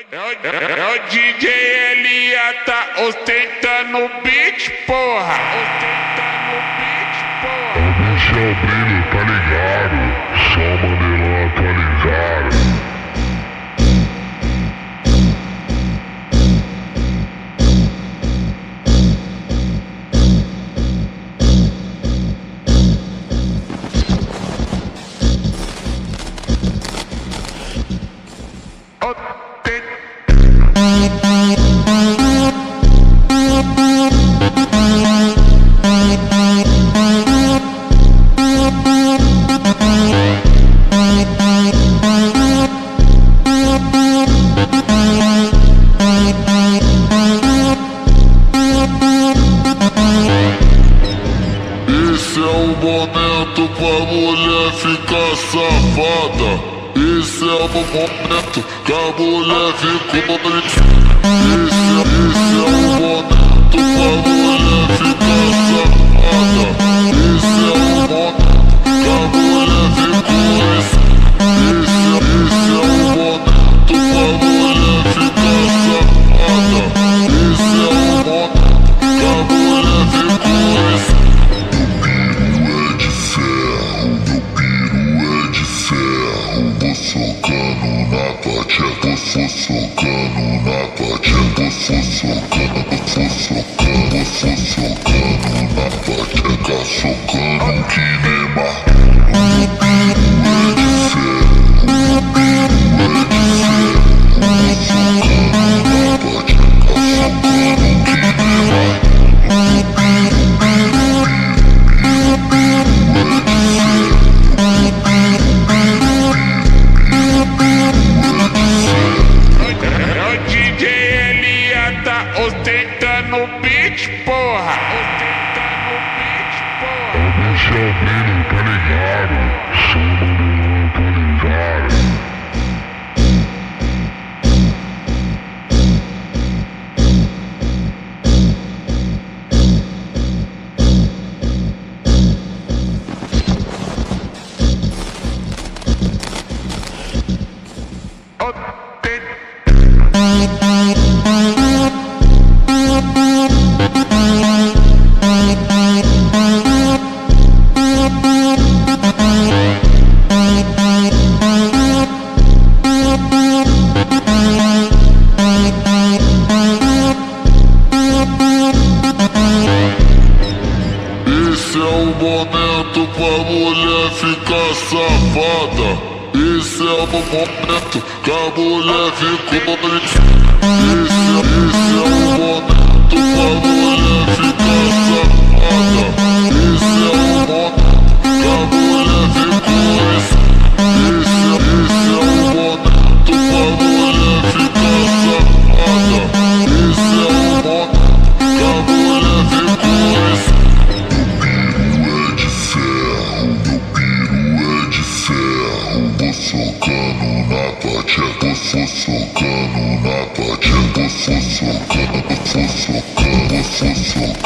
É o DJ Elia, tá ostentando o beat, porra. Ostentando o beat, porra. Deixa o brilho, tá ligado? Só Mandelão atualizado. Esse é o momento pra mulher ficar safada. Esse é o momento que a mulher ficou triste. Esse é o momento pra mulher ficar safada. Esse é o momento que a mulher ficou triste. Esse é o momento pra mulher ficar safada. Esse é o momento que a mulher ficou triste. Socando na pacheca, vou socando na pacheca, vou socando na pacheca, socando que nem marrom. Ostentando o beat, porra. Ostentando o beat, porra. Deixa o brilho, tá ligado? Só Mandelão atualizado. Esse é o momento pra mulher ficar safada. Esse é o momento que a mulher ficou triste. Esse é o momento pra mulher ficar safada. Esse é o momento que a mulher ficou triste. Esse é o momento pra mulher ficar safada. Esse é o momento que a mulher ficou triste. Vou socando na pacheca, vou socando na pacheca, vou socando, vou socando, vou socando.